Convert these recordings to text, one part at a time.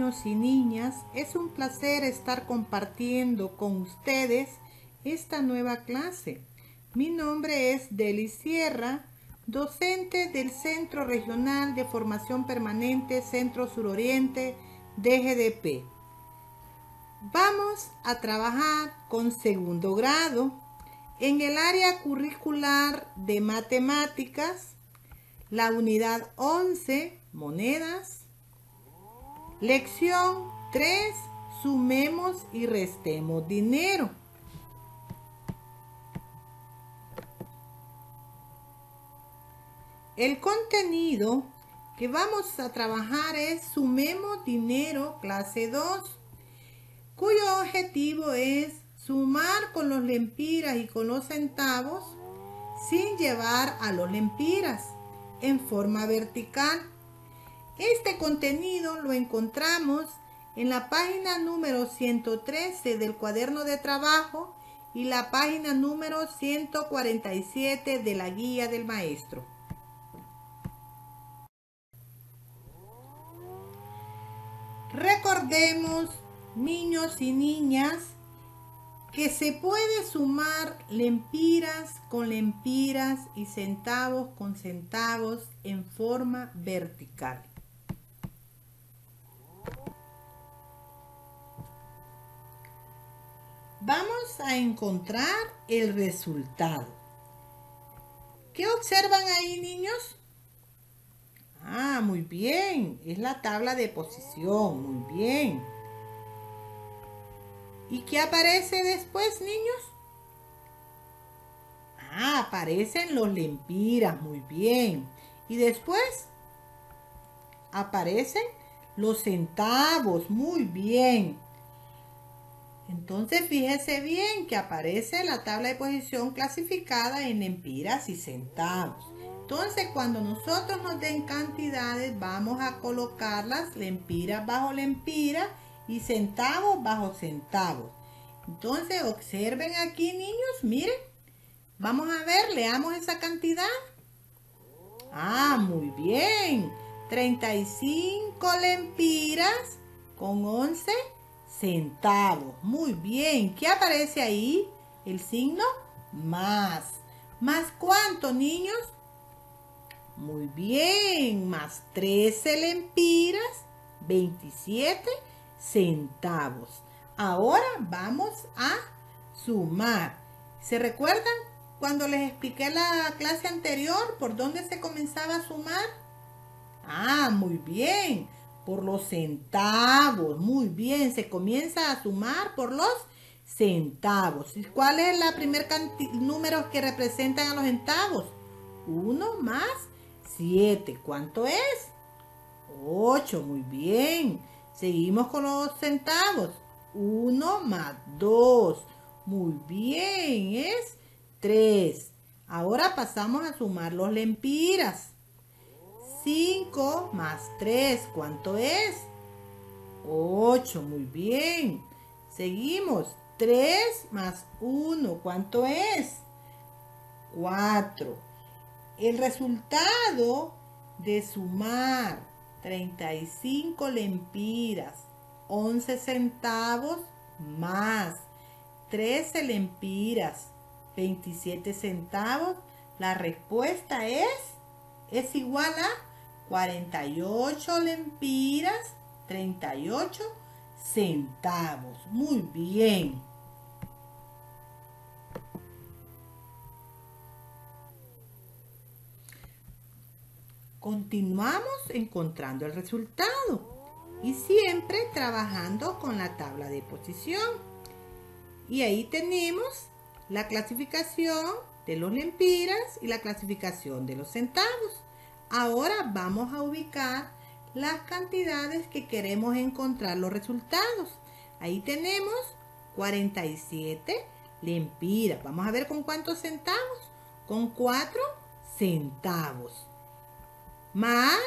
niños y niñas, es un placer estar compartiendo con ustedes esta nueva clase. Mi nombre es Deli Sierra, docente del Centro Regional de Formación Permanente Centro Suroriente DGDP. Vamos a trabajar con segundo grado en el área curricular de matemáticas, la unidad 11, monedas. Lección 3, sumemos y restemos dinero. El contenido que vamos a trabajar es Sumemos dinero, clase 2, cuyo objetivo es sumar con los lempiras y con los centavos sin llevar a los lempiras en forma vertical. Este contenido lo encontramos en la página número 113 del cuaderno de trabajo y la página número 147 de la guía del maestro. Recordemos, niños y niñas, que se puede sumar lempiras con lempiras y centavos con centavos en forma vertical. Vamos a encontrar el resultado. ¿Qué observan ahí, niños? Muy bien. Es la tabla de posición. Muy bien. ¿Y qué aparece después, niños? Aparecen los lempiras. Muy bien. Y después aparecen los centavos. Muy bien. Entonces, fíjese bien que aparece la tabla de posición clasificada en lempiras y centavos. Entonces, cuando nosotros nos den cantidades, vamos a colocarlas lempiras bajo lempiras y centavos bajo centavos. Entonces, observen aquí, niños, miren. Vamos a ver, leamos esa cantidad. Muy bien. 35 lempiras con 11 centavos. Muy bien. ¿Qué aparece ahí? El signo más. ¿Más cuánto, niños? Muy bien. Más 13 lempiras, 27 centavos. Ahora vamos a sumar. ¿Se recuerdan cuando les expliqué la clase anterior por dónde se comenzaba a sumar? Muy bien. Por los centavos. Muy bien. Se comienza a sumar por los centavos. ¿Cuál es la primer número que representan a los centavos? 1 más 7. ¿Cuánto es? 8. Muy bien. Seguimos con los centavos. 1 más 2. Muy bien. Es 3. Ahora pasamos a sumar los lempiras. 5 más 3, ¿cuánto es? 8, muy bien. Seguimos. 3 más 1, ¿cuánto es? 4. El resultado de sumar 35 lempiras, 11 centavos más 13 lempiras, 27 centavos, la respuesta es igual a 48 lempiras, 38 centavos. Muy bien. Continuamos encontrando el resultado y siempre trabajando con la tabla de posición. Y ahí tenemos la clasificación de los lempiras y la clasificación de los centavos. Ahora vamos a ubicar las cantidades que queremos encontrar los resultados. Ahí tenemos 47 lempiras. Vamos a ver con cuántos centavos. Con 4 centavos. Más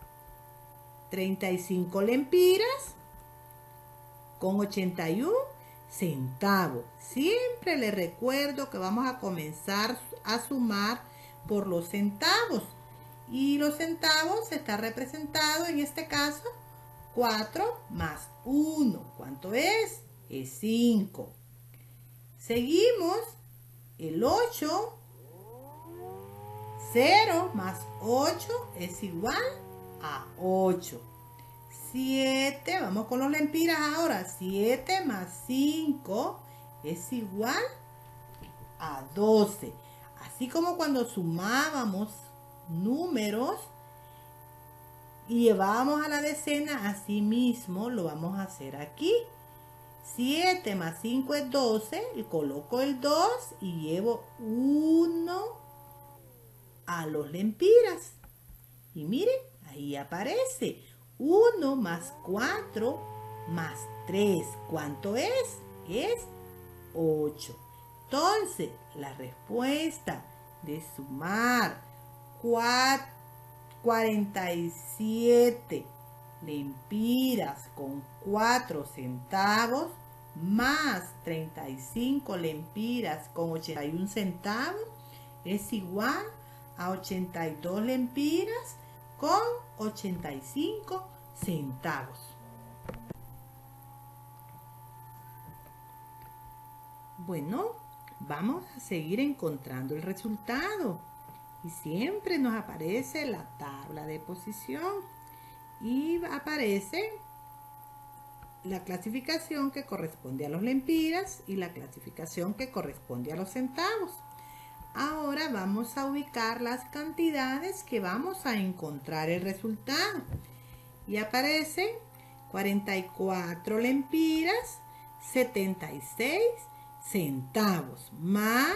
35 lempiras con 81 centavos. Siempre les recuerdo que vamos a comenzar a sumar por los centavos. Y los centavos está representado en este caso 4 más 1. ¿Cuánto es? Es 5. Seguimos. El 8. 0 más 8 es igual a 8. 7. Vamos con los lempiras ahora. 7 más 5 es igual a 12. Así como cuando sumábamos números y llevábamos a la decena, así mismo lo vamos a hacer aquí. 7 más 5 es 12, y coloco el 2 y llevo 1 a los lempiras. Y miren, ahí aparece 1 más 4 más 3. ¿Cuánto es? Es 8. Entonces, la respuesta de sumar 47 lempiras con 4 centavos más 35 lempiras con 81 centavos es igual a 82 lempiras con 85 centavos. Bueno, vamos a seguir encontrando el resultado. Y siempre nos aparece la tabla de posición. Y aparece la clasificación que corresponde a los lempiras y la clasificación que corresponde a los centavos. Ahora vamos a ubicar las cantidades que vamos a encontrar el resultado. Y aparecen 44 lempiras, 76 centavos, más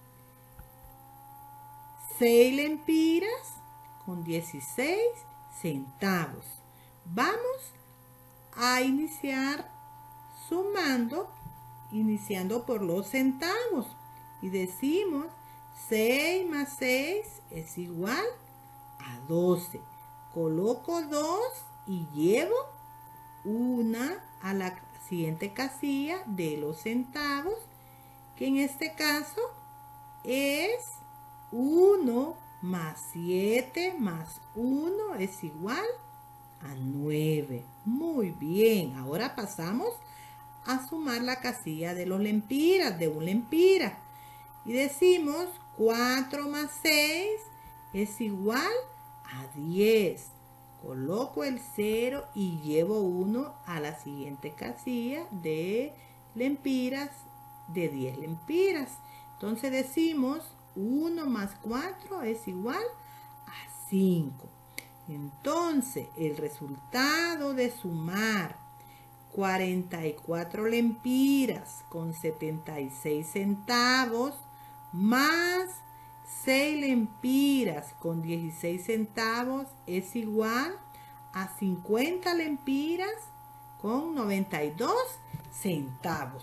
6 lempiras con 16 centavos. Vamos a iniciar sumando, iniciando por los centavos. Y decimos 6 más 6 es igual a 12. Coloco 2 y llevo una a la siguiente casilla de los centavos, que en este caso es 1 más 7 más 1 es igual a 9. Muy bien, ahora pasamos a sumar la casilla de los lempiras, de un lempira. Y decimos 4 más 6 es igual a 10. Coloco el 0 y llevo 1 a la siguiente casilla de lempiras, de 10 lempiras. Entonces decimos 1 más 4 es igual a 5. Entonces, el resultado de sumar 44 lempiras con 76 centavos más 6 lempiras con 16 centavos es igual a 50 lempiras con 92 centavos.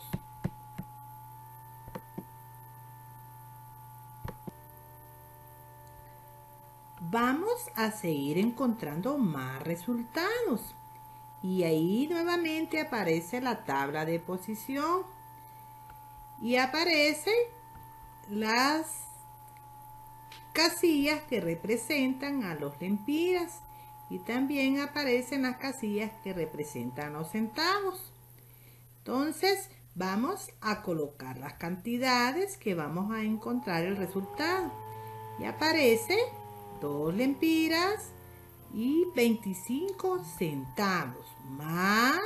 Vamos a seguir encontrando más resultados. Y ahí nuevamente aparece la tabla de posición. Y aparecen las casillas que representan a los lempiras. Y también aparecen las casillas que representan los centavos. Entonces, vamos a colocar las cantidades que vamos a encontrar el resultado. Y aparece 2 lempiras y 25 centavos, más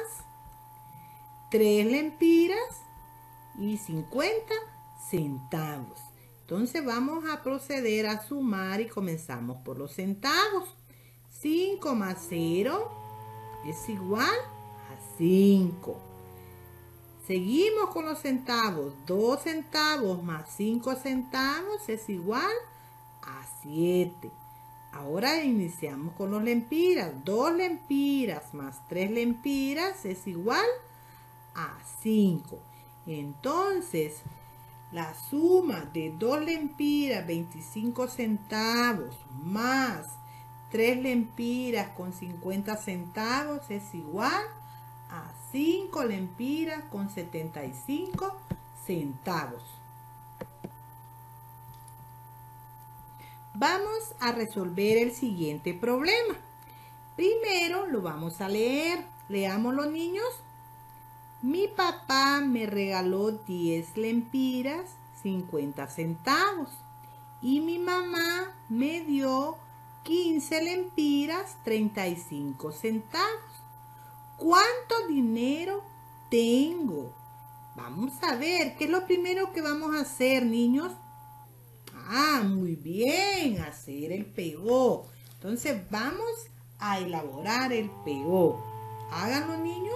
3 lempiras y 50 centavos. Entonces vamos a proceder a sumar y comenzamos por los centavos. 5 más 0 es igual a 5. Seguimos con los centavos. 2 centavos más 5 centavos es igual a 7. Ahora iniciamos con los lempiras. 2 lempiras más 3 lempiras es igual a 5. Entonces, la suma de 2 lempiras, 25 centavos, más 3 lempiras con 50 centavos es igual a 5 lempiras con 75 centavos. Vamos a resolver el siguiente problema. Primero lo vamos a leer. Leamos los niños. Mi papá me regaló 10 lempiras, 50 centavos. Y mi mamá me dio 15 lempiras, 35 centavos. ¿Cuánto dinero tengo? Vamos a ver, ¿qué es lo primero que vamos a hacer, niños? Muy bien, hacer el PO. Entonces vamos a elaborar el PO. Háganlo, niños.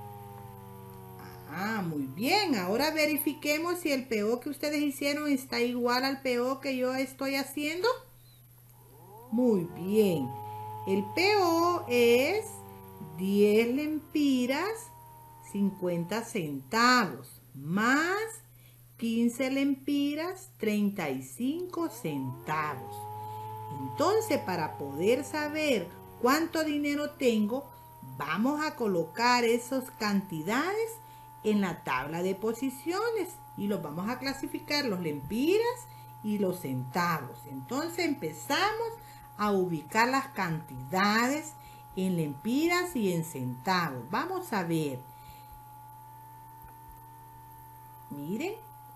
Muy bien. Ahora verifiquemos si el PO que ustedes hicieron está igual al PO que yo estoy haciendo. Muy bien. El PO es 10 lempiras, 50 centavos, más 15 lempiras, 35 centavos. Entonces, para poder saber cuánto dinero tengo, vamos a colocar esas cantidades en la tabla de posiciones y los vamos a clasificar, los lempiras y los centavos. Entonces empezamos a ubicar las cantidades en lempiras y en centavos. Vamos a ver. Miren,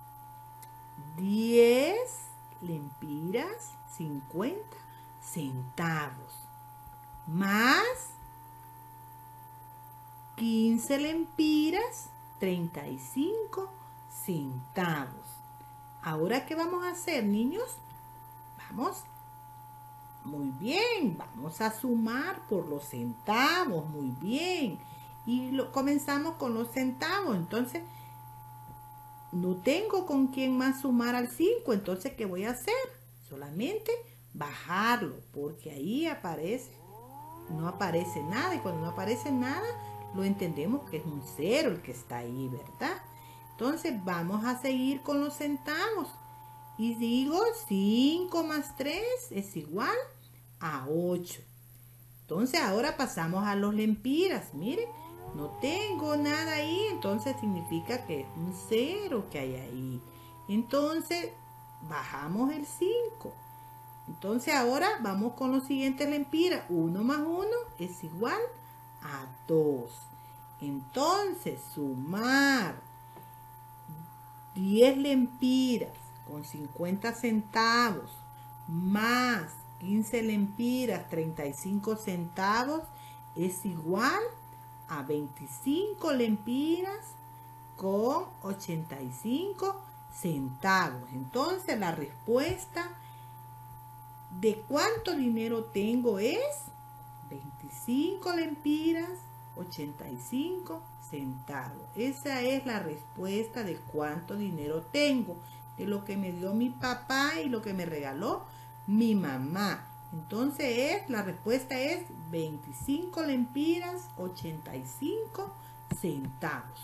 10 lempiras, 50 centavos, más 15 lempiras, 35 centavos. Ahora, ¿qué vamos a hacer, niños? Muy bien, vamos a sumar por los centavos, muy bien. Y comenzamos con los centavos, entonces no tengo con quién más sumar al 5, entonces ¿qué voy a hacer? Solamente bajarlo, porque ahí no aparece nada, y cuando no aparece nada, lo entendemos que es un 0 el que está ahí, ¿verdad? Entonces vamos a seguir con los centavos. Y digo 5 más 3 es igual a 8. Entonces ahora pasamos a los lempiras. Miren, no tengo nada ahí, entonces significa que es un 0 que hay ahí. Entonces bajamos el 5. Entonces ahora vamos con los siguientes lempiras. 1 más 1 es igual a 2. Entonces sumar 10 lempiras con 50 centavos más 15 lempiras, 35 centavos es igual a 25 lempiras con 85 centavos. Entonces la respuesta de cuánto dinero tengo es 25 lempiras, 85 centavos. Esa es la respuesta de cuánto dinero tengo, de lo que me dio mi papá y lo que me regaló mi mamá. Entonces la respuesta es 25 lempiras, 85 centavos.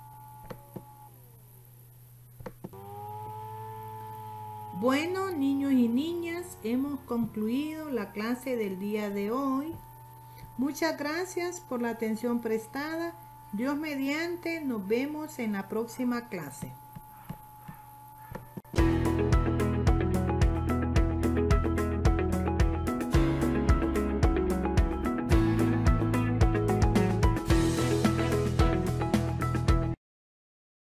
Bueno, niños y niñas, hemos concluido la clase del día de hoy. Muchas gracias por la atención prestada. Dios mediante, nos vemos en la próxima clase.